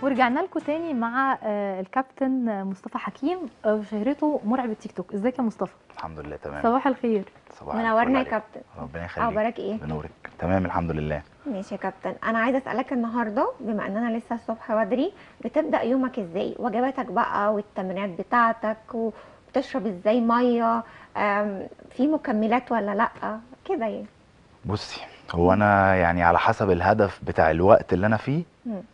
ورجعنا لكم تاني مع الكابتن مصطفى حكيم، شهرته مرعب التيك توك. ازيك يا مصطفى؟ الحمد لله تمام. صباح الخير. صباح منورنا يا كابتن. ربنا يخليك. اخبارك ايه؟ بنورك. تمام الحمد لله. ماشي يا كابتن، انا عايزه اسالك النهارده بما اننا لسه الصبح بدري، بتبدا يومك ازاي؟ وجباتك بقى والتمرينات بتاعتك، وبتشرب ازاي ميه؟ في مكملات ولا لا كده يعني؟ بصي، هو انا يعني على حسب الهدف بتاع الوقت اللي انا فيه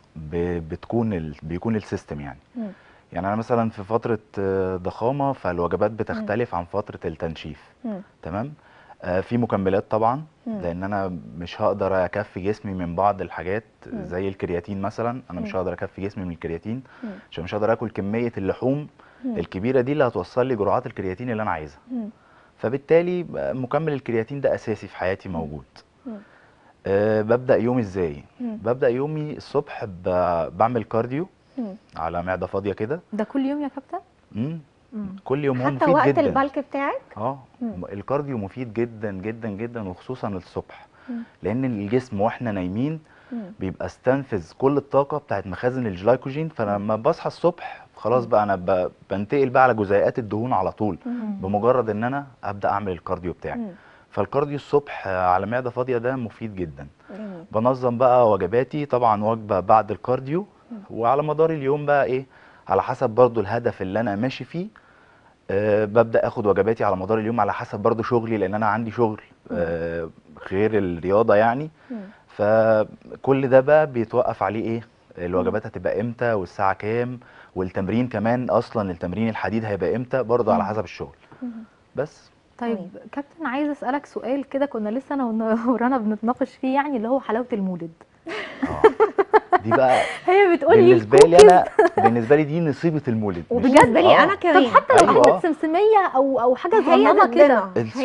بيكون السيستم يعني. يعني انا مثلا في فتره ضخامه، فالوجبات بتختلف عن فتره التنشيف. تمام. في مكملات طبعا، لان انا مش هقدر اكفي جسمي من بعض الحاجات زي الكرياتين مثلا. انا مش هقدر اكفي جسمي من الكرياتين عشان مش هقدر اكل كميه اللحوم الكبيره دي اللي هتوصل لي جرعات الكرياتين اللي انا عايزها. فبالتالي مكمل الكرياتين ده اساسي في حياتي موجود. ببدأ يومي ازاي؟ ببدأ يومي الصبح بعمل كارديو على معدة فاضية كده. ده كل يوم يا كابتن؟ كل يوم. هو حتى مفيد وقت جدا. البلك بتاعك؟ الكارديو مفيد جدا جدا جدا، وخصوصا الصبح. لان الجسم واحنا نايمين بيبقى استنفذ كل الطاقة بتاعت مخازن الجلايكوجين، فلما بصحى الصبح خلاص بقى انا بنتقل بقى على جزيئات الدهون على طول بمجرد ان انا ابدأ اعمل الكارديو بتاعي. فالكارديو الصبح على معدة فاضية ده مفيد جدا. بنظم بقى وجباتي، طبعا وجبة بعد الكارديو، وعلى مدار اليوم بقى ايه على حسب برضو الهدف اللي انا ماشي فيه. ببدأ اخد وجباتي على مدار اليوم على حسب برضو شغلي، لان انا عندي شغل غير الرياضة يعني. فكل ده بقى بيتوقف عليه ايه الوجبات هتبقى امتى والساعة كام، والتمرين كمان اصلا التمرين الحديد هيبقى امتى برضو على حسب الشغل. بس طيب كابتن، عايزه اسالك سؤال كده، كنا لسه انا ورانا بنتناقش فيه، يعني اللي هو حلاوه المولد. دي بقى هي بتقولي بالنسبه لي دي نصيبه المولد. وبالنسبه لي انا كمان. طب حتى لو حته سمسميه او حاجه صغننه كده.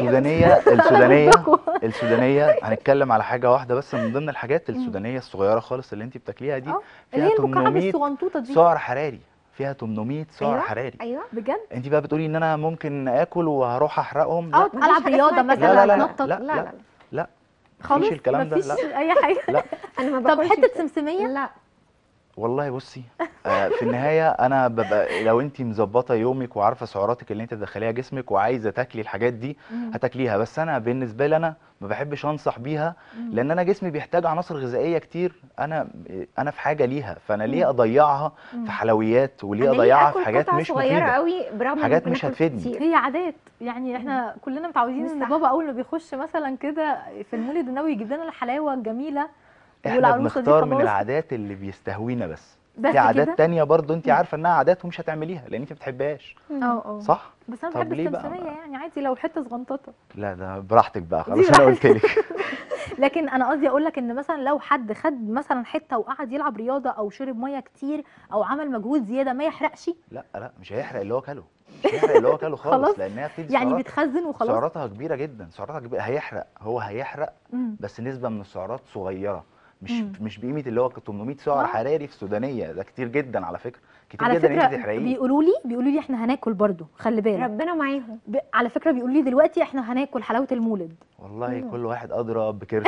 السودانيه هنتكلم على حاجه واحده بس من ضمن الحاجات. السودانيه الصغيره خالص اللي انت بتاكليها دي اللي هي فيها المكعب 800 الصغنطوطه دي سعر حراري. فيها 800 سعر حراري. ايوه بجد. انت بقى بتقولي ان انا ممكن اكل وهروح احرقهم؟ لا العب رياضه مثلا، اتنطط. لا خالص مفيش الكلام ده. مفيش اي حاجه. لا انا ما باكلش. طب حته سمسميه؟ لا والله بصي، في النهايه انا ببقى لو انت مظبطه يومك وعارفه سعراتك اللي انت تدخليها جسمك وعايزه تاكلي الحاجات دي هتاكليها. بس انا بالنسبه لي انا ما بحبش انصح بيها، لان انا جسمي بيحتاج عناصر غذائيه كتير. انا في حاجه ليها، فانا ليه اضيعها في حلويات وليه اضيعها في حاجات مش صغيره مفيده قوي برغم حاجات مش هتفيدني. هي عادات يعني. احنا كلنا متعودين ان بابا اول ما بيخش مثلا كده في المولد النبوي يجيب لنا الحلاوه الجميله، احنا بنختار من العادات اللي بيستهوينا بس في عادات كده؟ تانية برضو انت عارفه انها عادات ومش هتعمليها لان انت ما بتحبهاش. صح. بس انا بحب السمسميه يعني عادي لو حته صغنططه. لا ده براحتك بقى خلاص انا قلت لك. لكن انا قصدي اقول لك ان مثلا لو حد خد مثلا حته وقعد يلعب رياضه او شرب ميه كتير او عمل مجهود زياده ما يحرقش. لا مش هيحرق اللي هو كله، مش هيحرق اللي هو كله خالص، لانها بتدي يعني بتخزن وخلاص. سعراتها كبيره جدا، سعراتها كبيره. هيحرق بس نسبه من السعرات صغيره، مش بقيمه اللي هو 800 سعر حراري في السودانيه. ده كتير جدا على فكره، كتير جدا ان انت تحرقيه. بيقولوا لي احنا هناكل برضو، خلي بالك ربنا معاهم. على فكره بيقولوا لي دلوقتي احنا هناكل حلاوه المولد. والله كل واحد ادرى بكرشه.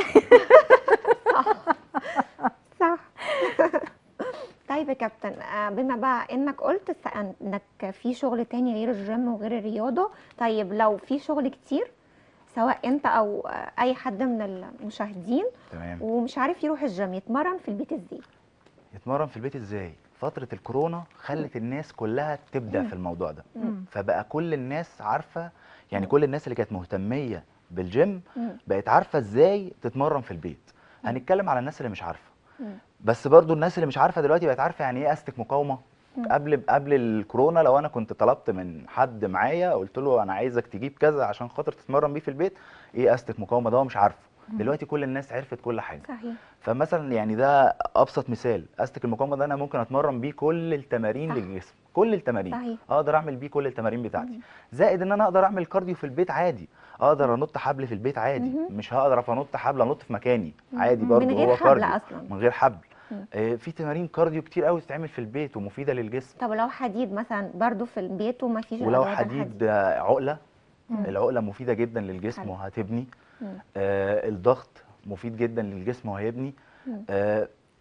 صح. طيب يا كابتن، بما بقى انك قلت انك في شغل تاني غير الجيم وغير الرياضه، طيب لو في شغل كتير سواء انت او اي حد من المشاهدين تمام ومش عارف يروح الجيم، يتمرن في البيت ازاي؟ يتمرن في البيت ازاي؟ فتره الكورونا خلت الناس كلها تبدع في الموضوع ده. فبقى كل الناس عارفه، يعني كل الناس اللي كانت مهتميه بالجيم بقت عارفه ازاي تتمرن في البيت. هنتكلم على الناس اللي مش عارفه، بس برضو الناس اللي مش عارفه دلوقتي بقت عارفه يعني ايه استك مقاومه. قبل الكورونا لو انا كنت طلبت من حد معايا قلت له انا عايزك تجيب كذا عشان خاطر تتمرن بيه في البيت، ايه استك مقاومه ده هو مش عارفه. دلوقتي كل الناس عرفت كل حاجه. صحيح. فمثلا يعني ده ابسط مثال، استك المقاومه ده انا ممكن اتمرن بيه كل التمارين للجسم، كل التمارين. صحيح. اقدر اعمل بيه كل التمارين بتاعتي. زائد ان انا اقدر اعمل كارديو في البيت عادي، اقدر انط حبل في البيت عادي. مش هقدر انط حبل انط في مكاني عادي برضه، من غير هو حبل كارديو اصلا. من غير حبل. في تمارين كارديو كتير قوي تتعمل في البيت ومفيده للجسم. طب لو حديد مثلا برضو في البيت وما فيش ولو حديد عقله، العقله مفيده جدا للجسم وهتبني. الضغط مفيد جدا للجسم وهيبني.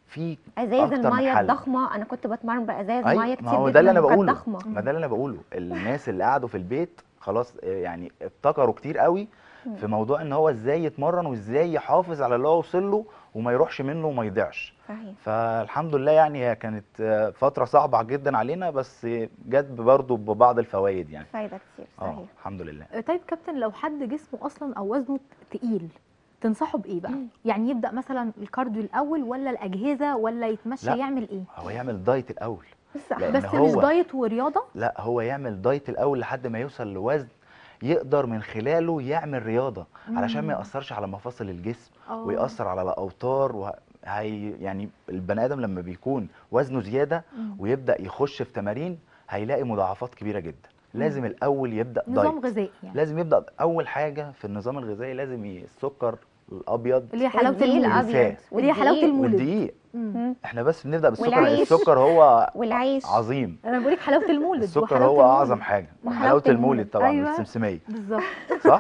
في ازاز اكتر من الميه حل. الضخمه، انا كنت بتمرن بازاز اي ميه كتير ما هو جدا ده اللي انا وكانت بقوله، ضخمه. ما ده اللي انا بقوله. الناس اللي قعدوا في البيت خلاص يعني ابتكروا كتير قوي في موضوع ان هو ازاي يتمرن وازاي يحافظ على اللي هو وصل له وما يروحش منه وما يضيعش. صحيح. فالحمد لله يعني هي كانت فترة صعبة جدا علينا، بس جت برضه ببعض الفوائد يعني. فايده كتير. صحيح. الحمد لله. طيب كابتن، لو حد جسمه اصلا او وزنه تقيل تنصحه بايه بقى؟ يعني يبدا مثلا الكارديو الاول ولا الاجهزه ولا يتمشى؟ لا، يعمل ايه؟ هو يعمل دايت الاول. صح. لان بس مش هو دايت ورياضه؟ لا، هو يعمل دايت الاول لحد ما يوصل لوزن يقدر من خلاله يعمل رياضه، علشان ما ياثرش على مفاصل الجسم ويأثر على الاوتار يعني البني ادم لما بيكون وزنه زياده ويبدا يخش في تمارين هيلاقي مضاعفات كبيره جدا. لازم الاول يبدا نظام دايت. غذائي يعني. لازم يبدا اول حاجه في النظام الغذائي، لازم السكر الابيض اللي هي حلاوه الدقيق المولد، الابيض اللي هي حلاوه المولد. والدقيق. احنا بس بنبدا بالسكر لان والعيش. السكر هو والعيش. عظيم. انا بقول لك حلاوه المولد. السكر وحلاوة هو المولد. اعظم حاجه، وحلاوة وحلاوه المولد المولد. طبعا أيوة. والسمسميه. بالظبط. صح.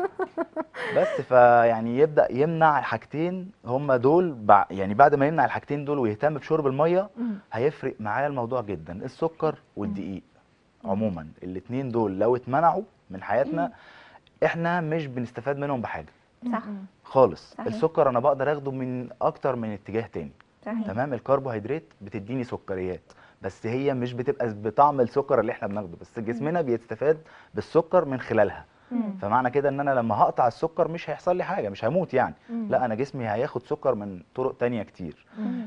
بس فيعني يبدا يمنع الحاجتين هم دول يعني بعد ما يمنع الحاجتين دول ويهتم بشرب الميه هيفرق معاه الموضوع جدا. السكر والدقيق عموما الاثنين دول لو اتمنعوا من حياتنا احنا مش بنستفاد منهم بحاجه صح. خالص. صحيح. السكر انا بقدر اخده من اكتر من اتجاه تاني. صحيح. تمام. الكربوهيدرات بتديني سكريات بس هي مش بتبقى بطعم السكر اللي احنا بناخده، بس جسمنا بيستفاد بالسكر من خلالها. فمعنى كده ان انا لما هقطع السكر مش هيحصل لي حاجه، مش هموت يعني. لا، انا جسمي هياخد سكر من طرق تانية كتير.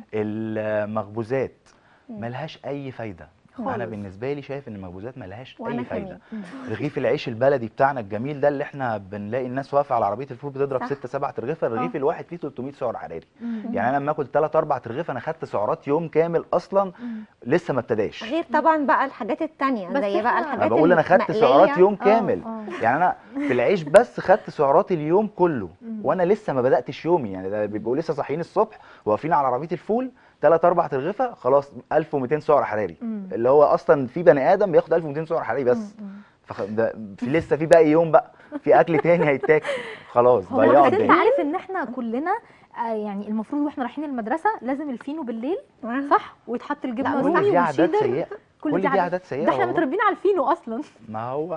المخبوزات ملهاش اي فايده. انا بالنسبه لي شايف ان المخبوزات ملهاش اي فايده. رغيف العيش البلدي بتاعنا الجميل ده اللي احنا بنلاقي الناس واقفه على عربيه الفول بتضرب 6 7 ترغيفه، الرغيف الواحد فيه 300 سعر حراري. يعني انا لما اكل 3 4 ترغيفه انا خدت سعرات يوم كامل اصلا لسه ما ابتداش. غير طبعا بقى الحاجات التانية زي بقى الحاجات انا بقول انا خدت سعرات يوم كامل. يعني انا في العيش بس خدت سعرات اليوم كله وانا لسه ما بداتش يومي. يعني ده بيبقوا لسه صاحيين الصبح واقفين على عربيه الفول 3 4 ترغيفه خلاص 1200 سعر حراري. اللي هو اصلا في بني ادم بياخد 1200 سعر حراري بس. ده لسه في باقي يوم بقى في اكل تاني هيتاكل. خلاص ضيعوا انت الدنيا. عارف ان احنا كلنا يعني المفروض واحنا رايحين المدرسه لازم الفينو بالليل، صح؟ ويتحط الجبنه كل الرومي دي عادات والشيدر. سيئه. كل دي عادات سيئه. ده احنا والله. متربيين على الفينو اصلا. ما هو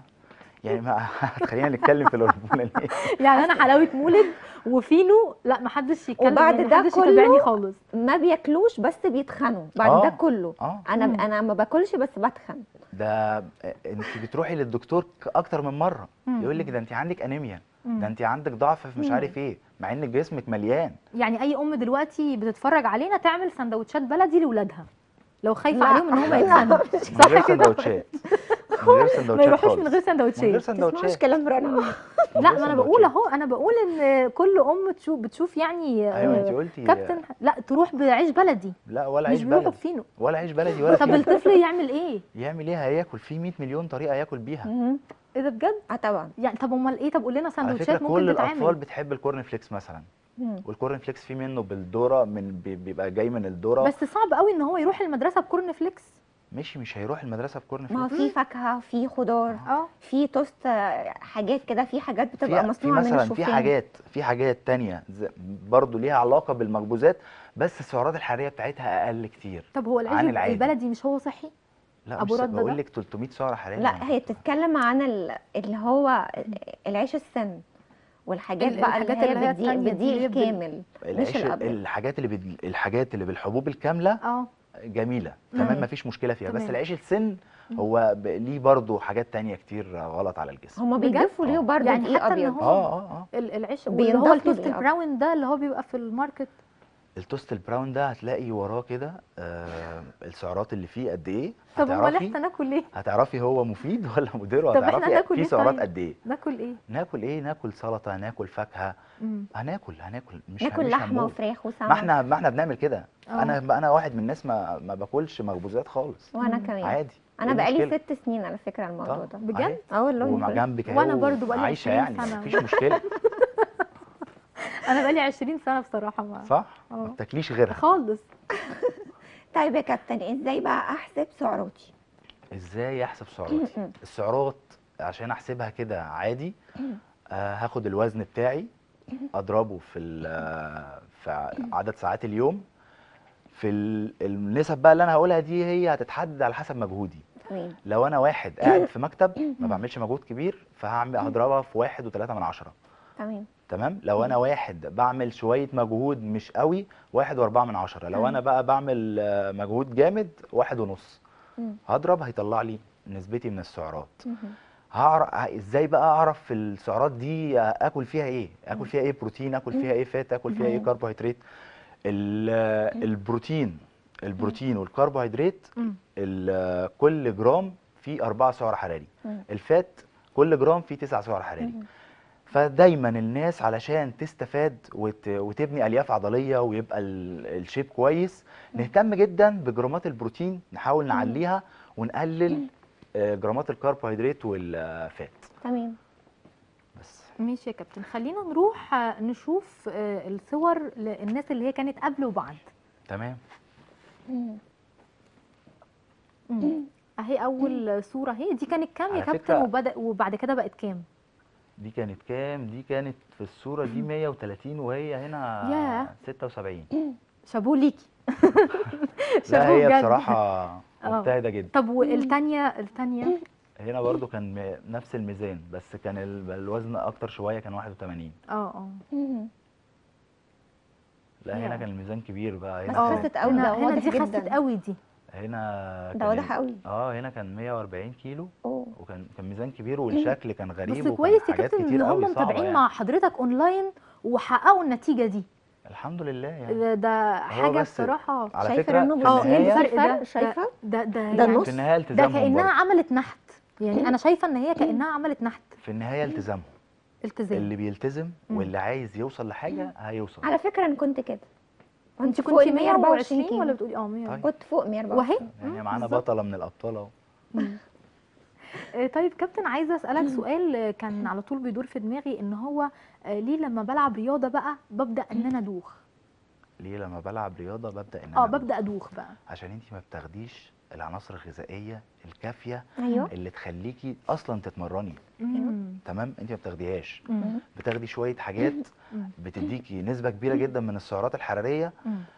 يعني ما هتخلينا نتكلم في الهرمون ليه؟ يعني انا حلاوه مولد وفينو لا ما حدش يتكلم. وبعد يعني ده محدش كله يتابعني خالص. ما بياكلوش بس بيتخنوا بعد ده كله. انا ما باكلش بس بتخن. ده انت بتروحي للدكتور اكتر من مره يقول لك ده انت عندك انيميا، ده انت عندك ضعف في مش عارف ايه، مع ان جسمك مليان. يعني اي ام دلوقتي بتتفرج علينا تعمل سندوتشات بلدي لاولادها لو خايفه عليهم ان هم يتخنوا. من غير سندوتشات. من غير سندوتشات ما يروحوش خالص. من غير سندوتشات. من غير سندوتشات. مش كلام رنا. لا ما انا بقول اهو، انا بقول ان كل ام بتشوف يعني ايوه انت قلتي كابتن لا تروح بعيش بلدي. لا ولا عيش مش بيروحوا بلدي فينو. ولا عيش بلدي ولا طب فينو. الطفل يعمل ايه؟ يعمل ايه؟ هياكل فيه 100 مليون طريقه ياكل بيها. ايه ده بجد؟ طبعا. يعني طب امال ايه؟ طب قول لنا على سندوتشات فكره ممكن كل تتعمل. الاطفال بتحب الكورن فليكس مثلا. والكورن فليكس فيه منه بالذره، بيبقى جاي من الذره. بس صعب قوي ان هو يروح المدرسه بكورن فليكس. مش هيروح المدرسه بكورن ما هو فليكس. في فاكهه، في خضار، في توست، حاجات كده، في حاجات بتبقى مصنوعه من الشوفان. في حاجات تانية برضو ليها علاقه بالمخبوزات بس السعرات الحراريه بتاعتها اقل كتير. طب هو العيش البلدي مش هو صحي؟ لا مش بقول لك 300 سعر حراري. لا هي بتتكلم عن اللي هو العيش السن والحاجات بقى اللي هي بدي الكامل مش الابيض. الحاجات اللي بالحبوب الكامله جميله تمام، مفيش مشكله فيها. بس العيش السن هو ليه برضو حاجات تانية كتير غلط على الجسم. هما بيضيفوا ليه برضو يعني دقيق ابيض. العيش اللي هو التوست البراون ده اللي هو بيبقى في الماركت. التوست البراون ده هتلاقي وراه كده السعرات اللي فيه قد ايه. طب امال احنا ناكل ايه؟ هتعرفي هو مفيد ولا مضر، وهتعرفي فيه سعرات قد ايه. ناكل ايه؟ ناكل سلطه، ناكل فاكهه. هناكل ناكل لحمه وفراخ وسمك. ما احنا بنعمل كده. انا واحد من الناس ما باكلش مخبوزات خالص. وانا كمان عادي. انا بقالي 6 سنين على فكره الموضوع ده. بجد؟ والله. ومع جنبك وانا برضو بقالي عايشه يعني مفيش مشكله. انا بقالي 20 سنه بصراحه. صح؟ ما بتاكليش غيرها خالص. طيب يا كابتن ازاي بقى احسب سعراتي؟ ازاي احسب سعراتي؟ السعرات عشان احسبها كده عادي هاخد الوزن بتاعي اضربه في عدد ساعات اليوم في النسب بقى اللي انا هقولها دي هي هتتحدد على حسب مجهودي. تمام. لو انا واحد قاعد في مكتب ما بعملش مجهود كبير هضربها في 1.3. تمام. تمام. لو انا واحد بعمل شويه مجهود مش قوي 1.4. لو انا بقى بعمل مجهود جامد 1.5. هضرب هيطلع لي نسبتي من السعرات. هعرف ازاي بقى اعرف في السعرات دي اكل فيها ايه؟ اكل فيها ايه بروتين، اكل فيها ايه فات، اكل فيها ايه كربوهيدرات. البروتين والكربوهيدرات كل جرام فيه 4 سعر حراري. الفات كل جرام فيه 9 سعر حراري. فدايما الناس علشان تستفاد وتبني الياف عضليه ويبقى الشيب كويس نهتم جدا بجرامات البروتين، نحاول نعليها ونقلل جرامات الكربوهيدرات والفات. تمام. بس ماشي يا كابتن، خلينا نروح نشوف الصور للناس اللي هي كانت قبل وبعد. تمام. اهي اول صورة اهي، دي كانت كام يا على كابتن فكرة وبعد كده بقت كام؟ دي كانت كام؟ دي كانت في الصورة دي 130 وهي هنا ياه 76. شابوه ليكي. لا شابوه هي بجد. بصراحة مجتهدة جدا. طب والتانية هنا برضو كان نفس الميزان بس كان الوزن اكتر شوية، كان 81. لا هنا كان الميزان كبير بقى. بس هنا خست قوي، ده هنا واضح دي جدا. خست قوي دي. هنا ده واضح قوي. هنا كان 140 كيلو. اوه. وكان ميزان كبير والشكل كان غريب. بس وكان كويس يا حاجات كابتن كتير ان قوي هم صعبة متابعين يعني. مع حضرتك اونلاين وحققوا النتيجة دي. الحمد لله يعني. ده حاجة بس بصراحة. على شايفه فكرة رنو في بصي النهاية الفرق ده؟ شايفه ده ده يعني النص. في النهاية ده التزامهم كأنها برضه. عملت نحت، يعني انا شايفة ان هي كأنها عملت نحت. في النهاية التزامهم. التزام. اللي بيلتزم واللي عايز يوصل لحاجة هيوصل. على فكره انا كنت كده، انت فوق كنت 120 كيلو. ولا بتقولي 100؟ طيب. كنت فوق 124. وهي يعني معانا بالظبط. بطلة من الأبطال أهو. طيب كابتن، عايزه اسالك سؤال كان على طول بيدور في دماغي، ان هو ليه لما بلعب رياضه بقى ببدا ان انا ادوخ؟ ليه لما بلعب رياضة ببدأ إن أنا ببدا ادوخ بقى؟ عشان أنت ما بتاخديش العناصر الغذائية الكافية ايوه. اللي تخليكي أصلا تتمرني. تمام. أنت ما بتاخديهاش. بتاخدي شوية حاجات بتديكي نسبة كبيرة جدا من السعرات الحرارية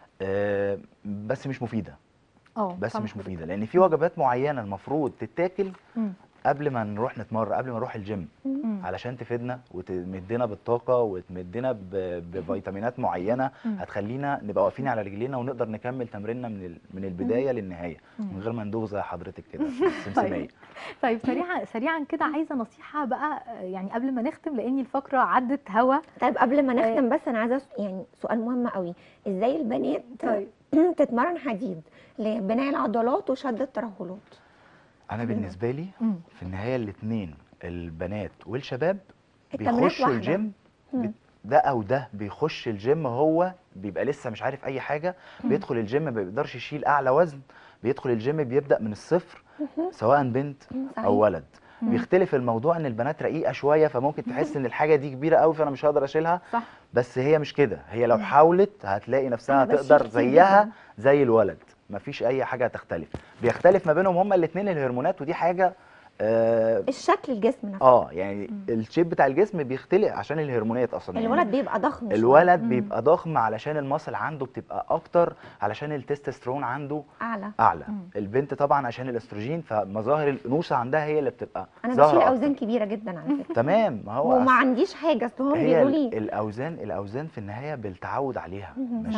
بس مش مفيدة. بس مش مفيدة لأن في وجبات معينة المفروض تتاكل قبل ما نروح نتمرن، قبل ما نروح الجيم، علشان تفيدنا وتمدنا بالطاقه وتمدنا بفيتامينات معينه هتخلينا نبقى واقفين على رجلينا ونقدر نكمل تمريننا من البدايه للنهايه من غير ما ندوخ زي حضرتك كده سمسميه. طيب سريعا كده عايزه نصيحه بقى يعني قبل ما نختم لان الفقره عدت هوا. طيب قبل ما نختم بس انا عايزه يعني سؤال مهم قوي، ازاي البنات تتمرن حديد لبناء العضلات وشد الترهلات؟ انا بالنسبه لي في النهايه الاثنين البنات والشباب التمرينات بيخشوا واحدة. الجيم ده او ده بيخش الجيم هو بيبقى لسه مش عارف اي حاجه، بيدخل الجيم ما بيقدرش يشيل اعلى وزن، بيدخل الجيم بيبدا من الصفر سواء بنت او ولد. بيختلف الموضوع ان البنات رقيقه شويه فممكن تحس ان الحاجه دي كبيره قوي فانا مش هقدر اشيلها. صح. بس هي مش كده، هي لو حاولت هتلاقي نفسها تقدر زيها زي الولد، مفيش اي حاجه هتختلف. بيختلف ما بينهم هما الاثنين الهرمونات، ودي حاجه الشكل الجسم نفسه. يعني الشيب بتاع الجسم بيختلف عشان الهرمونات اصلا. الولد يعني بيبقى ضخم شوية. الولد بيبقى ضخم علشان المصل عنده بتبقى اكتر، علشان التستوستيرون عنده اعلى. البنت طبعا عشان الاستروجين، فمظاهر الانوثه عندها هي اللي بتبقى انا بشيل اوزان كبيره جدا على فكره. تمام. ما هو وما عنديش حاجه، اصل هم بيقولوا لي الاوزان في النهايه بالتعود عليها،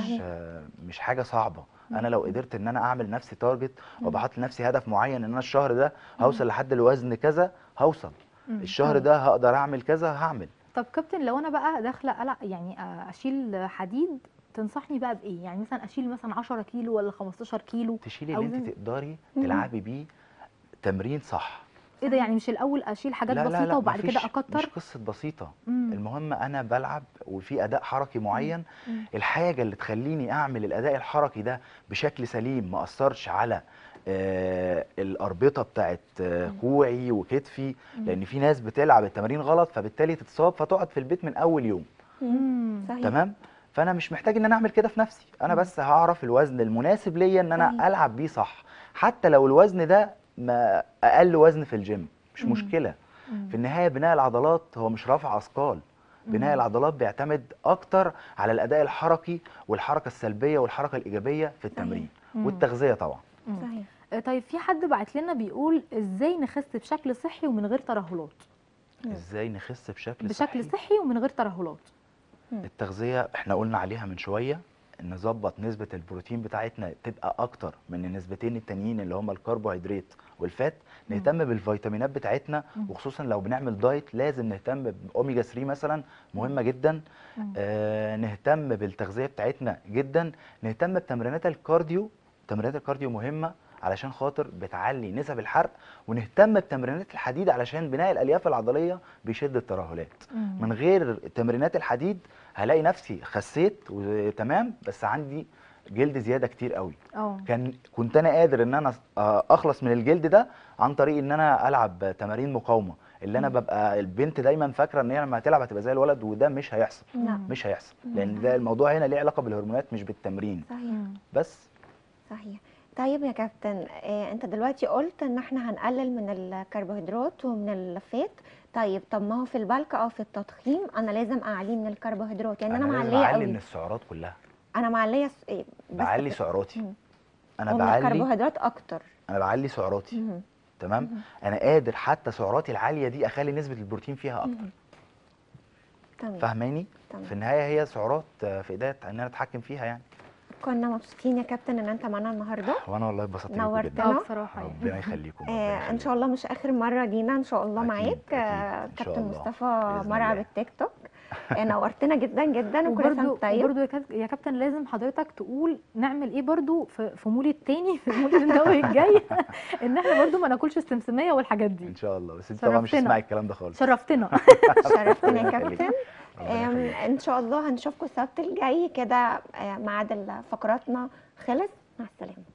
مش حاجه صعبه. انا لو قدرت ان انا اعمل نفسي تارجت وبحط لنفسي هدف معين ان انا الشهر ده هوصل لحد الوزن كذا هوصل، الشهر ده هقدر اعمل كذا هعمل. طب كابتن لو انا بقى داخله يعني اشيل حديد، تنصحني بقى بايه؟ يعني مثلا اشيل مثلا 10 كيلو ولا 15 كيلو؟ تشيلي اللي انت تقدري تلعبي بيه تمرين صح. ايه ده؟ يعني مش الاول اشيل حاجات بسيطه لا وبعد كده اكتر؟ مش قصه بسيطه. المهم انا بلعب وفي اداء حركي معين، الحاجه اللي تخليني اعمل الاداء الحركي ده بشكل سليم ما اثرش على الاربطه بتاعت كوعي وكتفي، لان في ناس بتلعب التمارين غلط فبالتالي تتصاب فتقعد في البيت من اول يوم. صحيح. تمام. فانا مش محتاج ان انا اعمل كده في نفسي، انا بس هعرف الوزن المناسب ليا ان انا العب بيه صح، حتى لو الوزن ده ما اقل وزن في الجيم مش مشكله. في النهايه بناء العضلات هو مش رفع اثقال، بناء العضلات بيعتمد اكتر على الاداء الحركي والحركه السلبيه والحركه الايجابيه في التمرين والتغذيه طبعا. صحيح. طيب في حد بعت لنا بيقول ازاي نخس بشكل صحي ومن غير ترهلات؟ ازاي نخس بشكل صحي ومن غير ترهلات؟ التغذيه احنا قلنا عليها من شويه، نظبط نسبه البروتين بتاعتنا تبقى اكتر من النسبتين التانيين اللي هم الكربوهيدرات والفات. نهتم بالفيتامينات بتاعتنا، وخصوصا لو بنعمل دايت لازم نهتم باوميجا 3 مثلا، مهمه جدا. نهتم بالتغذيه بتاعتنا جدا، نهتم بتمرينات الكارديو. تمرينات الكارديو مهمه علشان خاطر بتعلي نسب الحرق، ونهتم بتمرينات الحديد علشان بناء الالياف العضليه بيشد الترهلات. من غير تمرينات الحديد هلاقي نفسي خسيت وتمام، بس عندي جلد زياده كتير قوي. كنت انا قادر ان انا اخلص من الجلد ده عن طريق ان انا العب تمارين مقاومه، اللي انا ببقى البنت دايما فاكره ان هي لما هتلعب هتبقى زي الولد، وده مش هيحصل. مش هيحصل، لان ده الموضوع هنا ليه علاقه بالهرمونات مش بالتمرين. صحيح. بس صحيح. طيب يا كابتن، انت دلوقتي قلت ان احنا هنقلل من الكربوهيدرات ومن اللفات. طب ما هو في البلك او في التضخيم انا لازم اعلي من الكربوهيدرات، يعني انا معليه قوي. من السعرات كلها. انا معليه بعلي سعراتي. انا بعلي الكربوهيدرات اكتر. انا بعلي سعراتي. تمام. انا قادر حتى سعراتي العاليه دي اخلي نسبه البروتين فيها اكتر. تمام. فاهماني؟ في النهايه هي سعرات في ايديا ان انا اتحكم فيها يعني. كنا مبسوطين يا كابتن ان انت معانا النهارده. وانا والله اتبسطت بيكم جدا. نورتنا بصراحه. ربنا يخليكم. ان شاء الله مش اخر مره لينا ان شاء الله معاك. كابتن مصطفى مرعى بالتيك توك. نورتنا جدا جدا، وكل سنه وانت طيب. وبرده يا كابتن لازم حضرتك تقول نعمل ايه برده في مولد تاني، في المولد النبوي الجاي، ان احنا برده ما ناكلش السمسميه والحاجات دي ان شاء الله. بس انت طبعا مش هتسمعي الكلام ده خالص. شرفتنا. شرفتنا يا كابتن. ان شاء الله هنشوفكم السبت الجاي كده. ميعاد فقراتنا خلص. مع السلامه.